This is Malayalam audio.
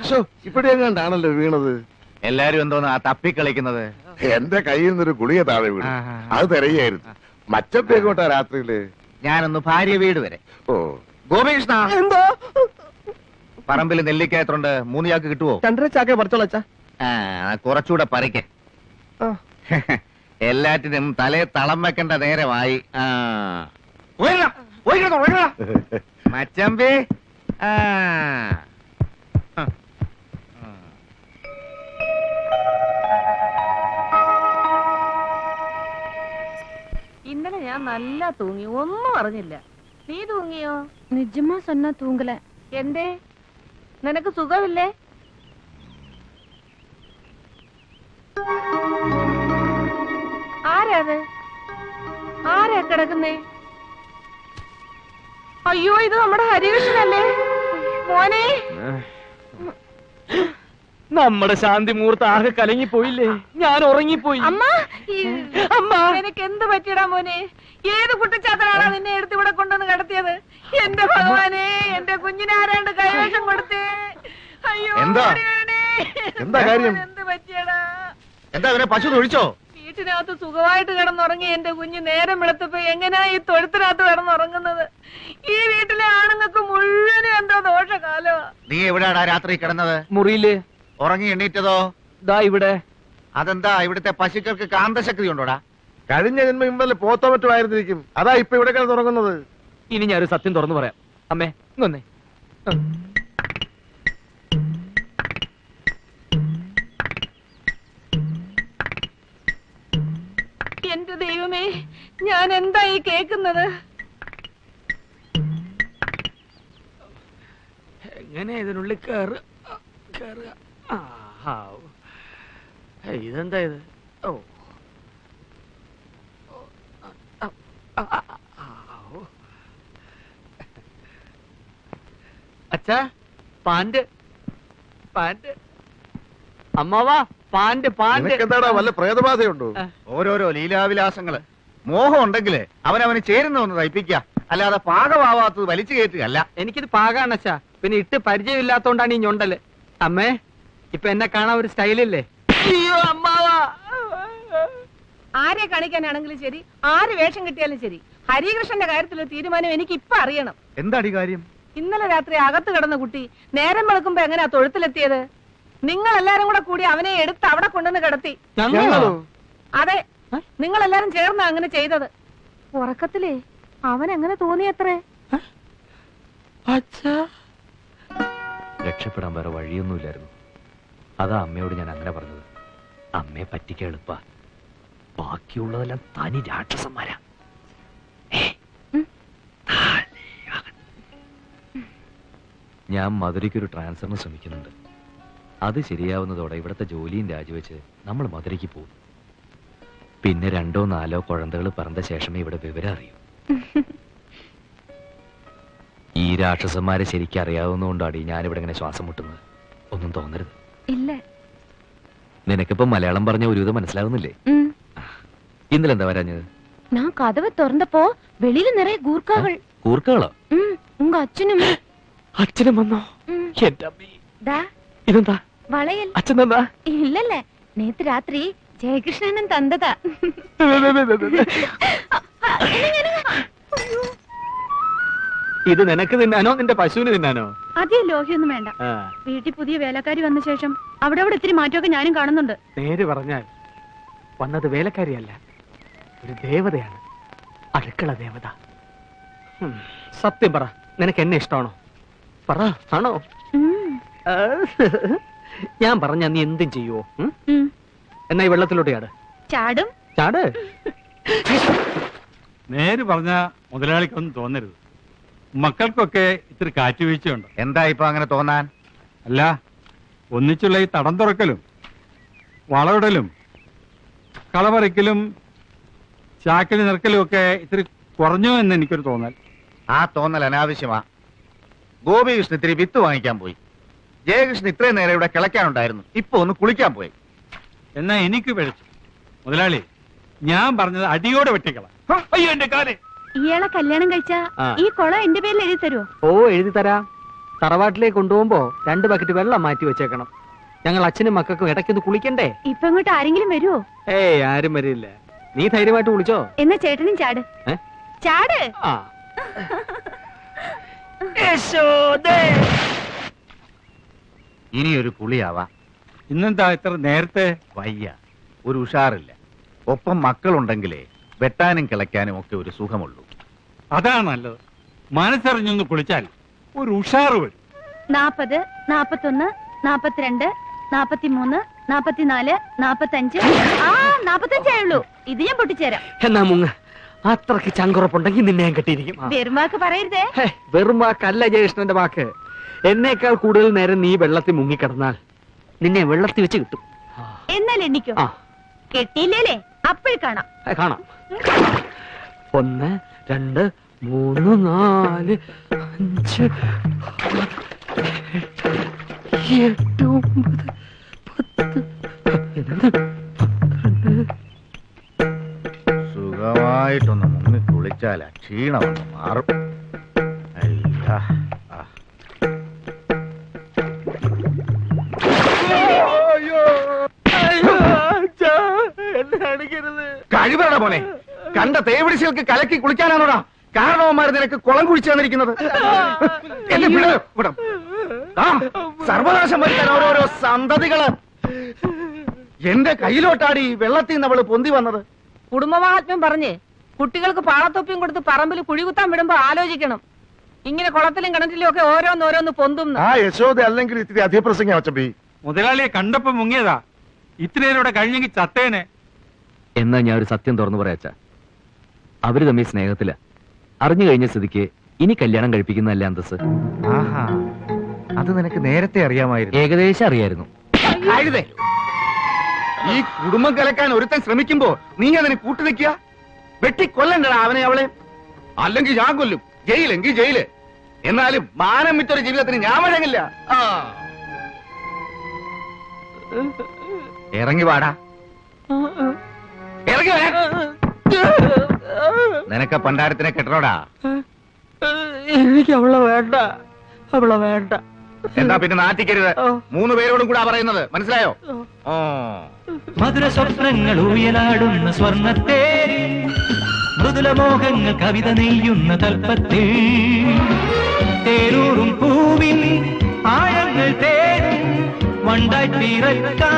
ഇവിടെ എങ്ങാണ്ടാണല്ലോ വീണത്. എല്ലാരും എന്തോന്ന് ആ തപ്പിക്കളിക്കുന്നത്? എന്റെ കയ്യിൽ നിന്നൊരു ഗുളിക താഴെ വീണു. അത് തിരയായിരുന്നു. മച്ചത്തേക്കോട്ടാ രാത്രിയില്. ഞാനൊന്ന് ഭാര്യ വീട് വരെ. ഓ ഗോപികൃഷ്ണ, എന്തോ പറമ്പിൽ നെല്ലിക്കായത്തുണ്ട്. 3 ചാക്ക് കിട്ടുവോ? 2.5 ചാക്കേ പറിച്ചോളച്ചാ. കുറച്ചുകൂടെ പറിക്കേ. എല്ലാറ്റിനും തലേ തളം വെക്കേണ്ട നേരമായി. മച്ചമ്പി. ഇന്നലെ ഞാൻ നല്ല തൂങ്ങി, ഒന്നും അറിഞ്ഞില്ല. നീ തൂങ്ങിയോ? നിജമാ സൊന്ന തൂങ്ങല. എന്തേ, നിനക്ക് സുഖമില്ലേ? ആരാത്? ആരാ കിടക്കുന്നേ? അയ്യോ, ഇത് നമ്മുടെ ഹരികൃഷ്ണനല്ലേ മോനെ? നമ്മുടെ ശാന്തി മുഹൂർത്തം ആകെ കലങ്ങിപ്പോയില്ലേ? ഞാൻ ഉറങ്ങിപ്പോയി. അമ്മ, അമ്മ, നിനക്ക് എന്ത് പറ്റിയടാ മോനെ? ഏത് കുട്ടിച്ചാത്തനാണ് നിന്നെ എടുത്ത് ഇവിടെ കൊണ്ടുവന്ന് കിടത്തിയത്? എന്റെ ഭഗവാനെ, എന്റെ കുഞ്ഞിനെ ആരാണ്ട് കൈവശം കൊടുത്തേ. അയ്യോ, എന്താ കാര്യം? എന്ത് പറ്റിയടാ? എന്താ അവനെ പശു തൊഴിച്ചോ? വീട്ടിനകത്ത് സുഖമായിട്ട് കിടന്നുറങ്ങി എന്റെ കുഞ്ഞ് നേരം വെളുത്തപ്പോ എങ്ങനെയാ ഈ തൊഴുത്തിനകത്ത് കിടന്നുറങ്ങുന്നത്? ഈ വീട്ടിലെ ആണുങ്ങൾക്ക് മുഴുവനും എന്തോ ദോഷകാലോ. നീ എവിടെയാടാ രാത്രി കിടന്നത്? മുറിയില്. ഉറങ്ങി എണ്ണീറ്റതോ? ദാ ഇവിടെ. അതെന്താ, ഇവിടുത്തെ പശുക്കൾക്ക് കാന്തശക്തി ഉണ്ടോടാ? കഴിഞ്ഞ ജന്മം ഇന്നലെ പോത്തോ മറ്റോ ആയിരുന്നിരിക്കും. അതാ ഇപ്പൊ ഇവിടെ കിടന്ന് തുടങ്ങുന്നത്. ഇനി ഞാനൊരു സത്യം തുറന്നു പറയാം. അമ്മേ ഇങ്ങൊന്നേ. എന്റെ ദൈവമേ, ഞാൻ എന്താ ഈ കേക്കുന്നത്? എങ്ങനെ ഇതിനുള്ളിൽ കേറുക? ഇതെന്താ ഇത്? ഓ, അച്ഛാ, പാന്റ്. അമ്മാവാ, പാന്റ്. എന്താടാ, വല്ല പ്രേതബാധയുണ്ടോ? ഓരോരോ ലീലാവിലാസങ്ങള്. മോഹം ഉണ്ടെങ്കില് അവനവന് ചേരുന്ന ഒന്ന് തയ്പ്പിക്ക, അല്ലാതെ പാകമാവാത്തത് വലിച്ചു കയറ്റുകയല്ല. എനിക്കിത് പാകാണ് അച്ഛാ. പിന്നെ ഇട്ട് പരിചയമില്ലാത്തോണ്ടാണ് ഈ ഞൊണ്ടല്. അമ്മേ, ഇപ്പൊ എന്നെ കാണാൻ ഒരു സ്റ്റൈലില്ലേ? അയ്യോ അമ്മാവാ. ആരെ കാണിക്കാനാണെങ്കിലും ശരി, ആര് വേഷം കിട്ടിയാലും ശരി, ഹരികൃഷ്ണന്റെ കാര്യത്തിലൊരു തീരുമാനം എനിക്ക് ഇപ്പൊ അറിയണം. എന്താടി കാര്യം? ഇന്നലെ രാത്രി അകത്ത് കിടന്ന കുട്ടി നേരം വെളുക്കുമ്പോ എങ്ങനെയാ തൊഴുത്തിലെത്തിയത്? നിങ്ങൾ എല്ലാരും കൂടെ കൂടി അവനെ എടുത്ത് അവിടെ കൊണ്ടുവന്ന് കിടത്തി. അതെ, നിങ്ങൾ എല്ലാരും ചേർന്ന് അങ്ങനെ ചെയ്തത്. ഉറക്കത്തിലേ അവൻ എങ്ങനെ തോന്നിയത്രേ? രക്ഷപ്പെടാൻ വേറെ വഴിയൊന്നുമില്ലായിരുന്നു. അതാ അമ്മയോട് ഞാൻ അങ്ങനെ പറഞ്ഞത്. അമ്മയെ പറ്റിക്കാൻ എളുപ്പ, ബാക്കിയുള്ളതെല്ലാം തനി രാക്ഷസന്മാരാ. ഞാൻ മധുരയ്ക്കൊരു ട്രാൻസ്ഫറിന് ശ്രമിക്കുന്നുണ്ട്. അത് ശരിയാവുന്നതോടെ ഇവിടുത്തെ ജോലിയും രാജിവെച്ച് നമ്മൾ മധുരയ്ക്ക് പോകും. പിന്നെ 2 or 4 കുഴന്തകൾ പറഞ്ഞ ശേഷമേ ഇവിടെ വിവരം അറിയൂ. ഈ രാക്ഷസന്മാരെ ശരിക്കും അറിയാവുന്നതുകൊണ്ടാണ് ഞാനിവിടെ ഇങ്ങനെ ശ്വാസം മുട്ടുന്നത്. ഒന്നും തോന്നരുത്. ഇല്ല. നിനക്കിപ്പോ മലയാളം പറഞ്ഞ ഒരു ഇത് മനസ്സിലാവുന്നില്ലേ? ഇന്നലെ എന്താ വരാഞ്ഞത്? ഞാൻ കഥവ് തുറന്നപ്പോ വെളിയിൽ നിറയെ ഗൂർക്കകൾ. കൂർക്കകളോ? ഉങ്ക അച്ഛനും. അച്ഛനും വന്നോ? എന്റെ അമ്മേ, ഇതെന്താ? വളയൽ. അച്ഛൻ തന്നാ? ഇല്ലല്ലേ, നേത്ത് രാത്രി ജയകൃഷ്ണനും തന്നതാ. ഇത് നിനക്ക് തിന്നാനോ നിന്റെ പശുവിന് തിന്നാനോ? അധികം ലോഹ്യൊന്നും വേണ്ട. വീട്ടിൽ പുതിയ വേലക്കാരി വന്ന ശേഷം അവിടെ ഇത്തിരി മാറ്റമൊക്കെ ഞാനും കാണുന്നുണ്ട്. നേര് പറഞ്ഞാൽ വന്നത് വേലക്കാരിയല്ല, ഒരു ദേവതയാണ്. അടുക്കള ദേവത. സത്യം പറ, നിനക്ക് എന്നെ ഇഷ്ടമാണോ? പറ, ആണോ? ഞാൻ പറഞ്ഞ നീ എന്തും ചെയ്യുവോ? എന്നാ ഈ വെള്ളത്തിലോട്ട് ചാടും. ചാട്. നേര് പറഞ്ഞ മുതലാളിക്കൊന്നും തോന്നരുത്. മക്കൾക്കൊക്കെ ഇത്തിരി കാറ്റുവീഴ്ചയുണ്ട്. എന്താ ഇപ്പൊ അങ്ങനെ തോന്നാൻ? അല്ല, ഒന്നിച്ചുള്ള ഈ തടം തുറക്കലും വളവിടലും കളപറിക്കലും ചാക്കിൽ നിറക്കലും ഒക്കെ ഇത്തിരി കുറഞ്ഞു എന്ന് എനിക്കൊരു തോന്നൽ. ആ തോന്നൽ അനാവശ്യമാ. ഗോപികൃഷ്ണൻ ഇത്തിരി വിത്ത് വാങ്ങിക്കാൻ പോയി. ജയകൃഷ്ണൻ ഇത്രയും നേരം ഇവിടെ കിളയ്ക്കാനുണ്ടായിരുന്നു. ഇപ്പൊ ഒന്ന് കുളിക്കാൻ പോയി. എന്നാ എനിക്ക് പിഴച്ചു. മുതലാളി, ഞാൻ പറഞ്ഞത് അടിയോടെ വെട്ടിക്കള. അയ്യോ, എന്റെ കാല്. ഇയാളെ കല്യാണം കഴിച്ച ഈ കുളം എന്റെ പേരിൽ എഴുതി തരുമോ? ഓ, എഴുതി തരാം. തറവാട്ടിലേക്ക് കൊണ്ടുപോകുമ്പോ 2 ബക്കറ്റ് വെള്ളം മാറ്റി വെച്ചേക്കണം. ഞങ്ങൾ അച്ഛനും മക്കൾക്കും ഇടയ്ക്കൊന്ന് കുളിക്കണ്ടേ? ഇപ്പൊ ഇങ്ങോട്ട് ആരെങ്കിലും വരുവോ? ഏയ് ആരും വരില്ല. നീ ധൈര്യമായിട്ട് കുളിച്ചോ. എന്നാ ചേട്ടനും ചാട്. ചാട്. ആ ഇനിയൊരു കുളിയാവാ. ഇന്നെന്താ ഇത്ര നേരത്തെ? വയ്യ, ഒരു ഉഷാറില്ല. ഒപ്പം മക്കളുണ്ടെങ്കിലേ വെട്ടാനും കിളയ്ക്കാനും ഒക്കെ ഒരു സുഖമുള്ളൂ. അതാണ് നല്ലത്. മനസ്സറിഞ്ഞൊന്ന് കുളിച്ചാൽ ഒരു ഉഷാറ് വരും. 40, 41, 42, 43, 44, 45. 45 ആയുള്ളൂ. ഇത് ഞാൻ പൊട്ടിച്ചേരാം. എന്നാ മുങ്ങ. അത്രക്ക് ചങ്കുറപ്പുണ്ടെങ്കിൽ നിന്നെ ഞാൻ കെട്ടിയിരിക്കും. വെറും വാക്ക് പറയരുതേ. വെറും വാക്കല്ല ജയകൃഷ്ണന്റെ വാക്ക്. എന്നേക്കാൾ കൂടുതൽ നേരം നീ വെള്ളത്തിൽ മുങ്ങിക്കിടന്നാൽ നിന്നെ വെള്ളത്തിൽ വെച്ച് കിട്ടും. എന്നാൽ എണ്ണിക്കോ. കെട്ടിയില്ലേ അപ്പോഴ കാണാം. കാണാം. 1, 2, 3, 4, 5, 7, 8, 9, 10. സുഖമായിട്ടൊന്ന് മുങ്ങി കുളിച്ചാൽ ക്ഷീണമൊന്ന് മാറും. അയ്യാ. കഴിവറ മോനെ, കണ്ട തേവിടിശികൾക്ക് കലക്കി കുളിക്കാനാണോടാ കാരണവന്മാർ നിനക്ക് കുളം കുഴിച്ചു തന്നിരിക്കുന്നത്? സർവനാശം വരുത്താൻ ഓരോരോ സന്തതികള്. എന്റെ കയ്യിലോട്ടാടി വെള്ളത്തിൽ നിന്ന് അവള് പൊന്തി വന്നത്. കുടുംബമാഹാത്മ്യം പറഞ്ഞ് കുട്ടികൾക്ക് പാളത്തൊപ്പിയും കൊടുത്ത് പറമ്പിൽ കുഴികുത്താൻ വിടുമ്പോ ആലോചിക്കണം. ഇങ്ങനെ കുളത്തിലും കിണറ്റിലും ഒക്കെ ഓരോന്നോരോന്ന് പൊന്തും. ആ യശോദ അല്ലെങ്കിൽ ഇത്തിരി അധിപ്രസംഗം അച്ചമ്പി. മുതലാളിയെ കണ്ടപ്പോ മുങ്ങിയതാ. ഇത്രയോടെ കഴിഞ്ഞെങ്കിൽ ചത്തേനെ. എന്നാ ഞാൻ ഒരു സത്യം തുറന്നു പറയാച്ചാ, അവര് തമ്മിൽ സ്നേഹത്തില. അറിഞ്ഞു കഴിഞ്ഞ സ്ഥിതിക്ക് ഇനി കല്യാണം കഴിപ്പിക്കുന്നതല്ല അന്തസ്. ആഹാ, അത് നിനക്ക് നേരത്തെ അറിയാമായിരുന്നു. ഏകദേശം അറിയായിരുന്നു. ഈ കുടുംബം കലക്കാൻ ഒരുത്തൻ ശ്രമിക്കുമ്പോ നീ അതിന് കൂട്ടുനിൽക്കുക. വെട്ടിക്കൊല്ലണ്ടടാ അവനെ അവളെ. അല്ലെങ്കിൽ ഞാൻ കൊല്ലും. ജയിലെങ്കിൽ ജയില്. എന്നാലും മാനം വിറ്റൊരു ജീവിതത്തിന് ഞാൻ വഴങ്ങില്ല. ഇറങ്ങി വാടാ. ഇറങ്ങി വരാൻ. നിനക്ക് പണ്ടാരത്തിനെ കെട്ടണോടാ. എനിക്ക് അവളെ വേണ്ട. അവളെ വേണ്ട. എന്താ പിന്നെ നാട്ടിക്കരുത്. 3 പേരോടും കൂടാ പറയുന്നത്, മനസ്സിലായോ? മധുര സ്വപ്നങ്ങൾ ഊയലാടുന്ന സ്വർണ്ണത്തേരി, മൃദുലമോഹങ്ങൾ കവിത നെയ്യുന്ന തൽപ്പത്തിൽ, തേരൂറും പൂവിൽ ആഴങ്ങൾ തേടും വണ്ടായി തീരക്ക